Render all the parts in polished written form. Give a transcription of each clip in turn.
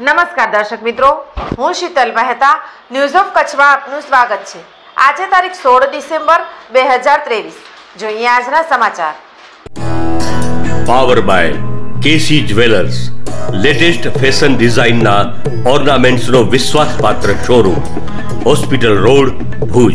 નમસ્કાર દર્શક મિત્રો, હું શીતલ મહેતા ન્યૂઝ ઓફ કચ્છમાં આપનું સ્વાગત છે। આજે તારીખ 16 ડિસેમ્બર 2023। જોઈએ આજના સમાચાર। Power by KC jewellers, latest fashion ડિઝાઇનના ઓર્નામેન્ટ્સનો વિશ્વાસપાત્ર showroom, hospital road, Bhuj.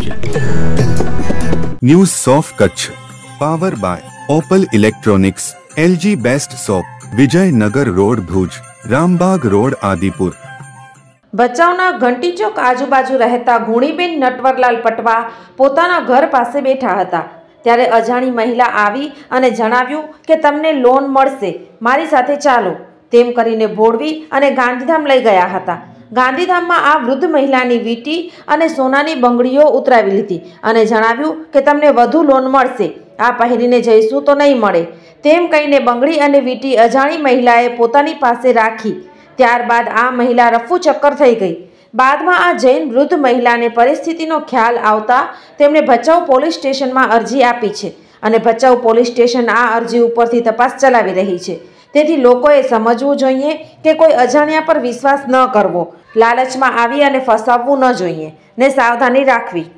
News of Kutch power by opal electronics, LG best shop, Vijaynagar road, Bhuj, Rambag road, Adipur. ભચાઉના ઘંટી ચોક આજુબાજુ રહેતા ગુણીબેન નટવરલાલ પટવા પોતાના ઘર પાસે બેઠા હતા ત્યારે અજાણી મહિલા આવી અને જણાવ્યું કે તમને લોન મળશે, મારી સાથે ચાલો, તેમ કરીને ભોળવી અને ગાંધીધામ લઈ ગયા હતા। ગાંધીધામમાં આ વૃદ્ધ મહિલાની વીંટી અને સોનાની બંગડીઓ ઉતરાવી લીધી અને જણાવ્યું કે તમને વધુ લોન મળશે, આ પહેરીને જઈશું તો નહીં મળે, તેમ કહીને બંગડી અને વીંટી અજાણી મહિલાએ પોતાની પાસે રાખી। ત્યારબાદ આ મહિલા રફુ ચક્કર થઈ ગઈ। બાદમાં આ જૈન વૃદ્ધ મહિલાને પરિસ્થિતિનો ખ્યાલ આવતા તેમણે ભચાઉ પોલીસ સ્ટેશનમાં અરજી આપી છે અને ભચાઉ પોલીસ સ્ટેશન આ અરજી ઉપરથી તપાસ ચલાવી રહી છે। તેથી લોકોએ સમજવું જોઈએ કે કોઈ અજાણ્યા પર વિશ્વાસ ન કરવો, લાલચમાં આવી અને ફસાવવું ન જોઈએ ને સાવધાની રાખવી।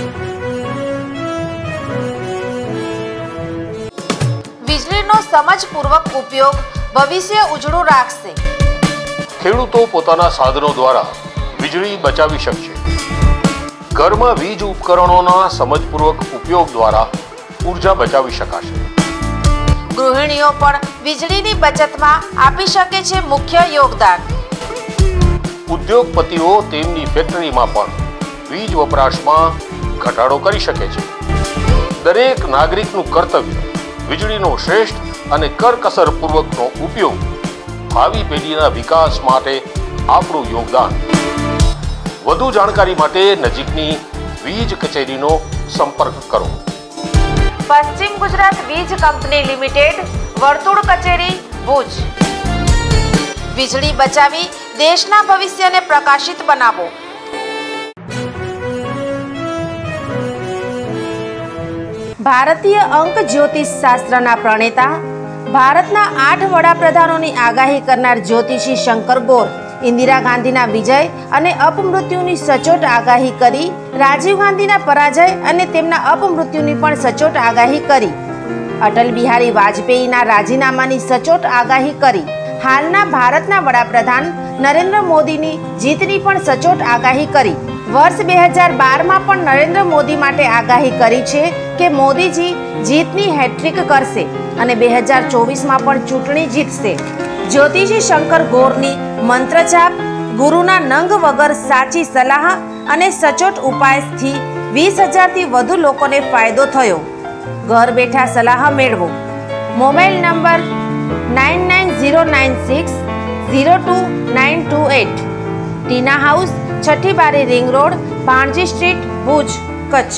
વીજળીનો સમજપૂર્વક ઉપયોગ ભવિષ્ય ઉજળું રાખશે। ખેડૂતો પોતાના સાધનો દ્વારા વીજળી બચાવી શકશે। ઘરમાં વીજ ઉપકરણોના સમજપૂર્વક ઉપયોગ દ્વારા ઉર્જા બચાવી શકાશે। ગૃહિણીઓ પણ વીજળીની બચતમાં આપી શકે છે મુખ્ય યોગદાન। ઉદ્યોગપતિઓ તેમની ફેક્ટરીમાં પણ વીજ વપરાશમાં ઘટાડો કરી શકે છે। દરેક નાગરિકનું કર્તવ્ય વીજળીનો શ્રેષ્ઠ અને કરકસરપૂર્વકનો ઉપયોગ, ભાવિ પેઢીના વિકાસ માટે આપણું યોગદાન। વધુ જાણકારી માટે નજીકની વીજ કચેરીનો સંપર્ક કરો। પશ્ચિમ ગુજરાત વીજ કંપની લિમિટેડ, વર્તુળ કચેરી, ભુજ। વીજળી બચાવી દેશના ભવિષ્યને પ્રકાશિત બનાવો। ભારતીય અંક જ્યોતિષ શાસ્ત્રના પ્રણેતા, ભારતના 8 વડાપ્રધાનોની આગાહી કરનાર જ્યોતિષી શંકર ગોર ઇન્દિરા ગાંધીના વિજય અને અપમૃત્યુની સચોટ આગાહી કરી, રાજીવ ગાંધીના પરાજય અને તેમના અપમૃત્યુની પણ સચોટ આગાહી કરી, અટલ બિહારી વાજપેયીના રાજીનામાની સચોટ આગાહી કરી, હાલના ભારતના વડાપ્રધાન નરેન્દ્ર મોદીની જીતની પણ સચોટ આગાહી કરી। વર્ષ 2012માં પણ નરેન્દ્ર મોદી માટે આગાહી કરી છે કે મોદીજી જીતની હેટ્રિક કરશે અને 2024માં પણ ચૂંટણી જીતશે। જ્યોતિષી શંકર ગોરની મંત્રજાપ, ગુરુના નંગ વગર સાચી સલાહ અને સચોટ ઉપાયથી 20,000થી વધુ લોકોને ફાયદો થયો। ઘર બેઠા સલાહ મેળવો। Mobile number 9909602928। ટીના હાઉસ, છઠ્ઠી બારી, ring road, Bhanji street, Bhuj, Kutch.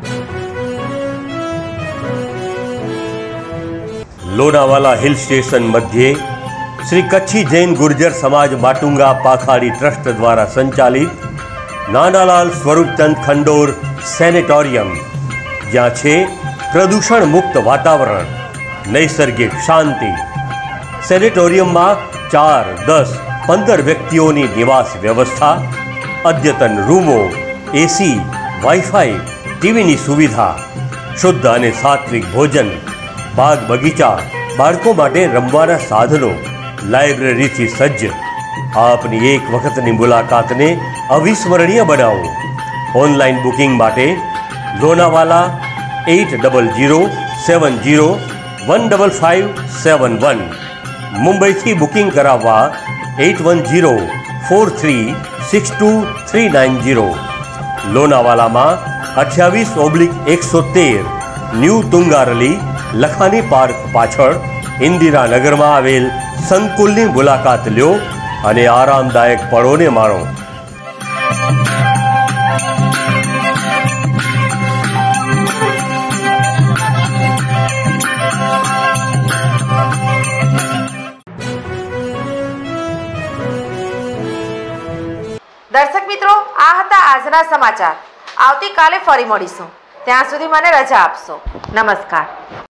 Lonavala hill station मध्य श्री कच्छी जैन गुर्जर समाज माटुंगा पाखाड़ी ट्रस्ट द्वारा संचालित नानालाल स्वरूपचंद खंडोर सेनेटोरियम, ज्यां छे प्रदूषण मुक्त वातावरण, नैसर्गिक शांति। सेनेटोरियम में 4, 10, 15 व्यक्तियों निवास व्यवस्था, अद्यतन रूमो, एसी, वाईफाई, टीवी सुविधा, शुद्ध और सात्विक भोजन, बाग बगीचा, बाळको माटे रमवाना साधनो, लाइब्रेरी थी सज्ज। आपनी एक वखतनी मुलाकातने अविस्मरणीय बनावो। ऑनलाइन बुकिंग माटे लोनावाला 8070715571, मुंबई थी बुकिंग करावा 8104362390। लोनावाला में 28/113 न्यू तुंगारली लखानी पार्क पाछळ इंदिरा नगर में आवेल संकुलनी मुलाकात ल्यो અને આરામદાયક પળોને માણો। દર્શક મિત્રો, આ હતા આજના સમાચાર। આવતીકાલે ફરી મળીશું, ત્યાં સુધી મને રજા આપશો। નમસ્કાર।